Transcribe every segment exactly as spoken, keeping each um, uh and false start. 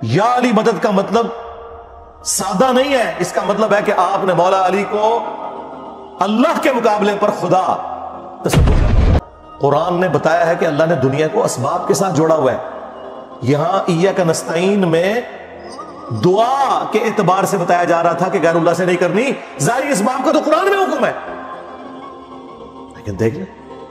یا علی مدد کا مطلب سادہ نہیں ہے، اس کا مطلب ہے کہ آپ نے مولا علی کو اللہ کے مقابلے پر خدا تصور کیا۔ قرآن نے بتایا ہے کہ اللہ نے دنیا کو اسباب کے ساتھ جوڑا ہوا ہے۔ یہاں ایاک نستعین میں دعا کے اعتبار سے بتایا جا رہا تھا کہ غیر اللہ سے نہیں کرنی، ظاہری اسباب کا تو قرآن میں حکم ہے، لیکن دیکھ لیں۔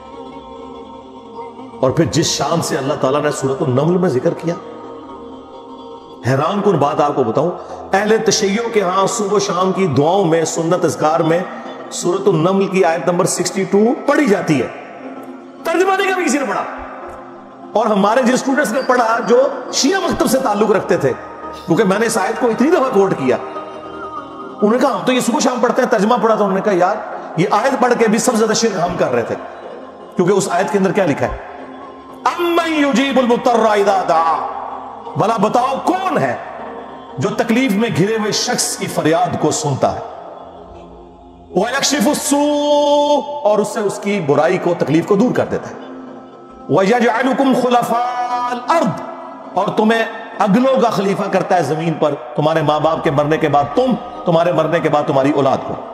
اور پھر جس شان سے اللہ تعالیٰ نے سورۃ النمل میں ذکر کیا، حیران کن بات آپ کو بتاؤں، اہل تشیع کے ہاں صبح و شام کی دعاؤں میں، سنت اذکار میں سورۃ النمل کی آیت نمبر اکسٹھ پڑھی جاتی ہے، ترجمہ نہیں کبھی کسی نے پڑھا۔ اور ہمارے جن اسٹوڈنٹس نے پڑھا جو شیعہ مکتب سے تعلق رکھتے تھے، کیونکہ میں نے اس آیت کو اتنی دفعہ کوٹ کیا، انہوں نے کہا ہم تو یہ صبح شام پڑھتے ہیں، ترجمہ پڑھا تو انہوں نے کہا یار یہ آیت پڑھ کے بھی سب سے زیادہ شرک ہم کر رہے تھے، کیونکہ اس آیت کے اندر کیا لکھا ہے؟ امن یجیب المضطر اذا دعا، بھلا بتاؤ کون ہے جو تکلیف میں گھرے ہوئے شخص کی فریاد کو سنتا ہے، وَيَكْشِفُ السُّوءَ، اور اس سے اس کی برائی کو، تکلیف کو دور کر دیتا ہے، وَيَجْعَلُكُمْ خُلَفَاءَ الْأَرْضِ، اور تمہیں اگلوں کا خلیفہ کرتا ہے زمین پر، تمہارے ماں باپ کے مرنے کے بعد تم، تمہارے مرنے کے بعد تمہاری اولاد کو۔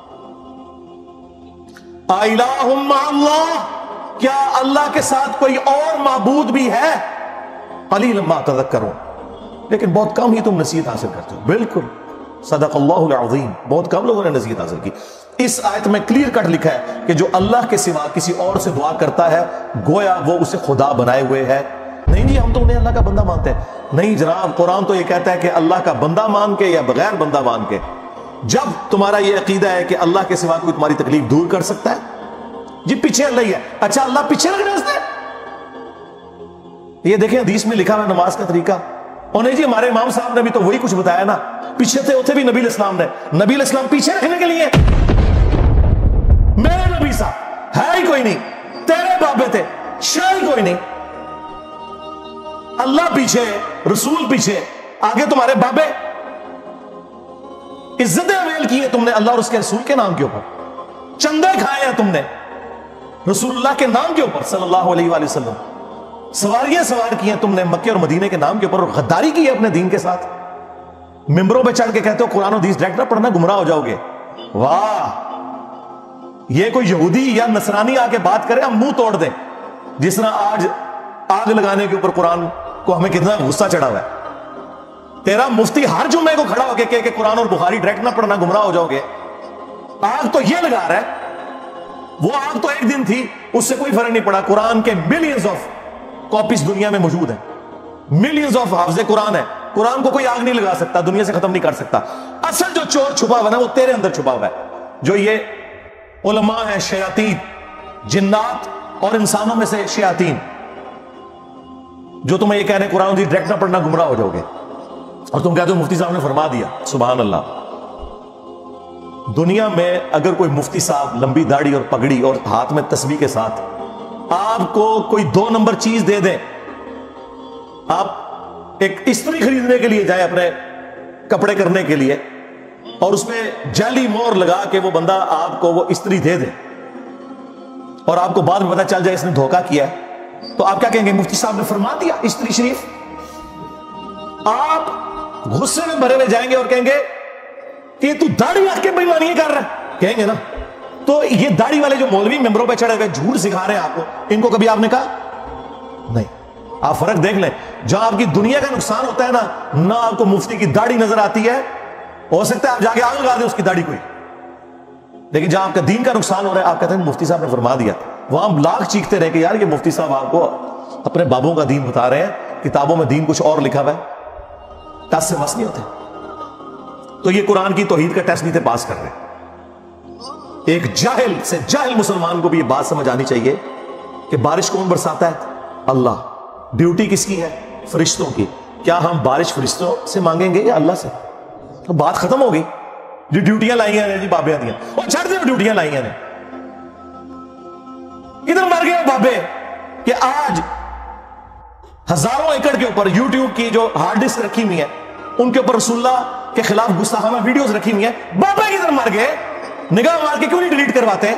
أَإِلَٰهٌ مَّعَ اللَّهِ، کیا اللہ کے ساتھ کوئی اور معبود بھی ہے؟ قَلِيلًا مَّا تَذَكَّرُونَ، لیکن بہت کم ہی تم نصیحت حاصل کرتے ہو۔ بالکل صدق اللہ العظیم، بہت کم لوگوں نے نصیحت حاصل کی۔ اس آیت میں کلیئر کٹ لکھا ہے کہ جو اللہ کے سوا کسی اور سے دعا کرتا ہے گویا وہ اسے خدا بنائے ہوئے ہے۔ نہیں جی ہم تو انہیں اللہ کا بندہ مانتے ہیں، نہیں جناب، قرآن تو یہ کہتا ہے کہ اللہ کا بندہ مان کے یا بغیر بندہ مان کے۔ جب تمہارا یہ عقیدہ ہے کہ اللہ کے سوا کوئی تمہاری تکلیف دور کر سکتا ہے، جی پیچھے اللہ ہی ہے، اچھا اللہ پیچھے لگ رہے ہیں۔ یہ دیکھیں حدیث میں لکھا ہوا نماز کا طریقہ، اور نہیں جی ہمارے امام صاحب نے بھی تو وہی کچھ بتایا نا، پیچھے تھے ہوتے بھی نبی علیہ السلام نے، نبی علیہ السلام پیچھے رکھنے کے لیے، میرے نبی صاحب ہے ہی کوئی نہیں، تیرے بابے تھے شاہ ہی کوئی نہیں، اللہ پیچھے، رسول پیچھے، آگے تمہارے بابے۔ عزتیں اویل کی ہے تم نے اللہ اور اس کے رسول کے نام کے اوپر، چندے کھائے ہیں تم نے رسول اللہ کے نام کے اوپر صلی اللہ علیہ وآلہ وسلم، سواریاں سوار کی ہیں تم نے مکے اور مدینے کے نام کے اوپر، اور غداری کی ہے اپنے دین کے ساتھ، ممبروں پہ چڑھ کے کہتے ہو قرآن و حدیث ڈائریکٹ نہ پڑھنا گمراہ ہو جاؤ گے۔ واہ، یہ کوئی یہودی یا نصرانی آ کے بات کرے ہم منہ توڑ دیں، جس طرح آج آگ لگانے کے اوپر قرآن کو ہمیں کتنا غصہ چڑھا ہوا ہے۔ تیرا مفتی ہر جمعے کو کھڑا ہو کے کہے کہ قرآن اور بخاری ڈائریکٹ نہ پڑھنا گمراہ ہو جاؤ گے، آگ تو یہ لگا رہا ہے، وہ آگ تو ایک دن تھی، اس سے کوئی فرق نہیں پڑا۔ قرآن کے ملینز آف کاپیز دنیا میں موجود ہیں، ملینز آف حافظ قرآن ہے، قرآن کو کوئی آگ نہیں لگا سکتا، دنیا سے ختم نہیں کر سکتا۔ اصل جو چور چھپا ہوا ہے وہ تیرے اندر چھپا ہوا ہے، جو یہ علماء ہیں، شیاطین، جنات اور انسانوں میں سے شیاطین، جو تمہیں یہ کہہ رہے ہیں قرآن حدیث ڈائریکٹ نہ پڑھنا گمراہ ہو جاؤ گے، اور تم کہتے ہو مفتی صاحب نے فرما دیا۔ سبحان اللہ، دنیا میں اگر کوئی مفتی صاحب لمبی داڑھی اور پگڑی اور ہاتھ میں تسبیح کے ساتھ آپ کو کوئی دو نمبر چیز دے دیں، آپ ایک استری خریدنے کے لیے جائیں اپنے کپڑے کرنے کے لیے، اور اس میں جعلی مور لگا کے وہ بندہ آپ کو وہ استری دے دے، اور آپ کو بعد میں پتہ چل جائے اس نے دھوکہ کیا ہے، تو آپ کیا کہیں گے؟ مفتی صاحب نے فرما دیا استری شریف۔ آپ غصے میں بھرے ہوئے جائیں گے اور کہیں گے کہ تو داڑھی رکھ کے بےایمانی کر رہا ہے، کہیں گے نا۔ تو یہ داڑھی والے جو مولوی ممبروں پہ چڑھے ہوئے جھوٹ سکھا رہے ہیں آپ کو، ان کو کبھی آپ نے کہا نہیں؟ آپ فرق دیکھ لیں، جہاں آپ کی دنیا کا نقصان ہوتا ہے نا، نہ آپ کو مفتی کی داڑھی نظر آتی ہے، ہو سکتا ہے آپ جا کے آگ لگا دیں اس کی داڑھی کوئی، لیکن جہاں آپ کا دین کا نقصان ہو رہا ہے آپ کہتے ہیں مفتی صاحب نے فرما دیا، وہاں ہم لاکھ چیختے رہے کہ یار یہ مفتی صاحب آپ کو اپنے بابوں کا دین بتا رہے ہیں، کتابوں میں دین کچھ اور لکھا ہوا ہے، ٹس سے مس نہیں ہوتے۔ تو یہ قرآن کی توحید کا ٹیسٹ نہیں تھے پاس کر رہے۔ ایک جاہل سے جاہل مسلمان کو بھی یہ بات سمجھ آنی چاہیے کہ بارش کون برساتا ہے؟ اللہ۔ ڈیوٹی کس کی ہے؟ فرشتوں کی۔ کیا ہم بارش فرشتوں سے مانگیں گے یا اللہ سے؟ تو بات ختم ہو گئی۔ جو ڈیوٹیاں لائی ہیں جی بابے دیا، اور چھڑ دیں ڈیوٹیاں لائی ہیں، ادھر مر گئے بابے کہ آج ہزاروں ایکڑ کے اوپر یوٹیوب کی جو ہارڈ ڈسک رکھی ہوئی ہے ان کے اوپر رسول اللہ کے خلاف گستاخانہ ویڈیوز رکھی ہوئی ہیں، بابا کدھر مر گئے؟ نگاہ مار کے کیوں نہیں ڈیلیٹ کرواتے؟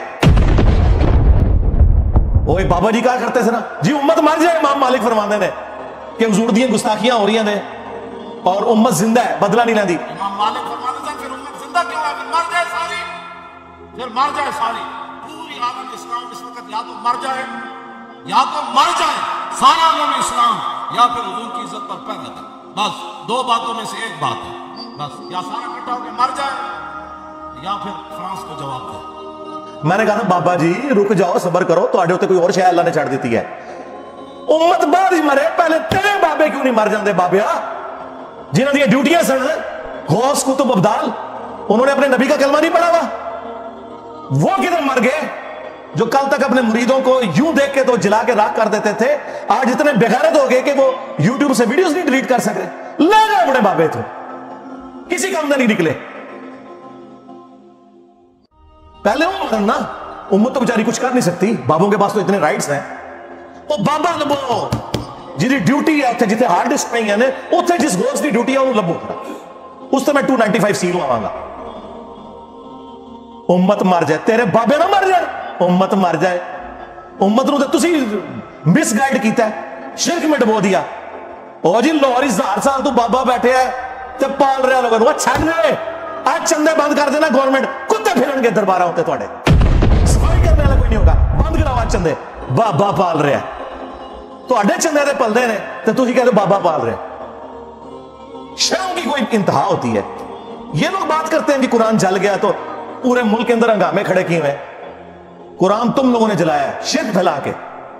اوے بابا جی کہا کرتے تھے نا جی امت مر جائے، امام مالک فرماندے نے کہ حضور دی گستاخیاں ہو رہی ہیں نے، اور امت زندہ ہے، بدلہ نہیں لیندی. امام مالک فرماتے ہیں پھر امت زندہ کیوں ہے؟ پھر مر جائے ساری، پھر مر جائے ساری. پوری عالم اسلام اس وقت یا تو مر جائے، یا تو مر جائے سارا عالم اسلام، یا پھر حضور کی عزت پر پیر رکھے. بس دو باتوں میں سے ایک بات ہے، بس یا سارا اکٹھا ہو کے مر جائے یا پھر فرانس کو جواب دے. میں نے کہا تھا بابا جی رک جاؤ، صبر کرو، تو آڈے ہوتے کوئی اور شے اللہ نے چڑھ دیتی ہے. امت بعد ہی مرے، پہلے تیرے بابے کیوں نہیں مر جاندے بابیا؟ جنہوں نے ڈیوٹیاں سن غوث کتب ابدال، انہوں نے اپنے نبی کا کلمہ نہیں پڑھا ہوا؟ وہ کدھر مر گئے جو کل تک اپنے مریدوں کو یوں دیکھ کے تو جلا کے راکھ کر دیتے تھے، آج اتنے بغیرت ہو گئے کہ وہ یوٹیوب سے ویڈیوز نہیں ڈیلیٹ کر سکتے. لے گئے اپنے بابے تو کسی کام نہیں نکلے. پہلے وہ مرن نا، امت تو بیچاری کچھ کر نہیں سکتی، بابوں کے پاس تو اتنے رائٹس ہیں. وہ بابا لبو جی ڈیوٹی ہے اتنے جتنے ہارڈ ڈسک پہ ہیں نے، اتنے جس گوشت کی ڈیوٹی ہے انہوں لبو اس سے میں ٹو نائنٹی فائیو سی لوں گا. امت مر جائے، تیرے بابے نہ مر جائے، امت مر جائے. امت نو تے تسی مس گائیڈ کیتا ہے، شرک میں ڈبو دیا. او جی لاہور ہزار سال تو بابا بیٹھے ہے تے پال رہا لوگوں نو، چھڈ دے آج چندے بند کر دینا گورنمنٹ، کتے پھرن کے دربارہ ہوتے تواڈے، صفائی کرنے والا کوئی نہیں ہوگا. بند کراو آج چندے، بابا پال رہا ہے. تواڈے چندے تے پلدے نے تے تسی کہتے بابا پال رہے. شرم کی کوئی انتہا ہوتی ہے. یہ لوگ بات کرتے ہیں کہ قرآن جل گیا تو پورے ملک کے اندر ہنگامے کھڑے کیے ہوئے. قرآن تم لوگوں نے جلایا ہے شرک پھیلا کے.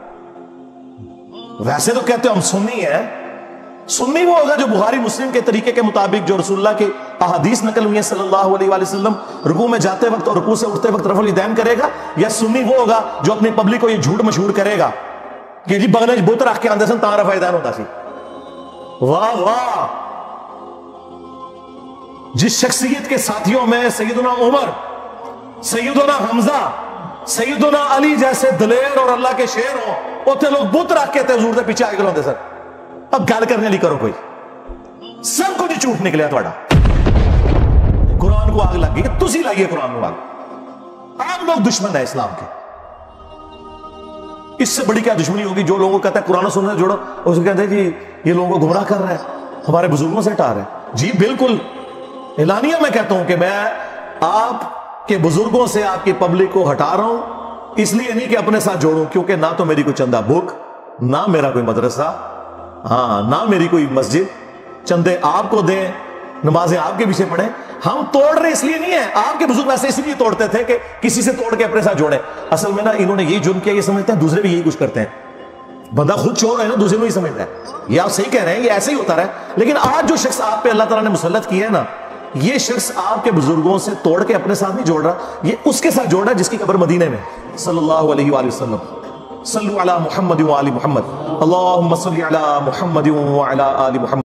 ویسے تو کہتے ہو ہم سنی ہیں. سنی وہ ہوگا جو بخاری مسلم کے طریقے کے مطابق جو رسول اللہ کے احادیث نقل ہوئی ہیں صلی اللہ علیہ وآلہ وسلم، رکوع میں جاتے وقت اور رکوع سے اٹھتے وقت رفع الیدین کرے گا. یا سنی وہ ہوگا جو اپنی پبلک کو یہ جھوٹ مشہور کرے گا کہ جی بغل وچ بت رکھ کے آندے سن تاں رفع الیدین ہوتا سی. واہ واہ. جس شخصیت کے ساتھیوں میں سیدنا عمر، سیدنا حمزہ، سیدنا علی جیسے دلیر اور اللہ کے شیر ہوں، اتنے لوگ بت رکھ کے حضور دے پیچھے آگے کھلوندے سن. اب گل کرنے لی کرو کوئی، سب کچھ جھوٹ نکلیا تھوڑا. قرآن کو آگ لگ گئی، تسی لائیے قرآن کو آگ. آپ لوگ دشمن ہیں اسلام کے. اس سے بڑی کیا دشمنی ہوگی جو لوگوں کو کہتا ہے قرآن و سنت جوڑو، اس کو کہتے ہیں جی یہ لوگوں کو گمراہ کر رہا ہے، ہمارے بزرگوں سے ہٹا رہا ہے. جی بالکل اعلانیہ میں کہتا ہوں کہ میں آپ کے بزرگوں سے آپ کی پبلک کو ہٹا رہا ہوں، اس لیے نہیں کہ اپنے ساتھ جوڑوں، کیونکہ نہ تو میری کوئی چندہ بک، نہ میرا کوئی مدرسہ، ہاں نہ میری کوئی مسجد. چندے آپ کو دیں، نمازیں آپ کے پیچھے پڑھیں. ہم توڑ رہے اس لیے نہیں ہے، آپ کے بزرگ ویسے اس لیے توڑتے تھے کہ کسی سے توڑ کے اپنے ساتھ جوڑیں. اصل میں نا انہوں نے یہی جرم کیا یہ سمجھتے ہیں دوسرے بھی یہی کچھ کرتے ہیں. بندہ خود چور ہے نا، دوسرے کو ہی سمجھتا ہے. یہ آپ صحیح کہہ رہے ہیں، یہ ایسے ہی ہوتا رہا ہے. لیکن آج جو شخص آپ پہ اللہ تعالیٰ نے مسلط کیا ہے نا، یہ شخص آپ کے بزرگوں سے توڑ کے اپنے ساتھ نہیں جوڑ رہا، یہ اس کے ساتھ جوڑ رہا ہے جس کی قبر مدینے میں. صلی اللہ علیہ وآلہ وسلم. صلو علی محمد وآل محمد. اللہم صلی علی محمد وعلی آل محمد.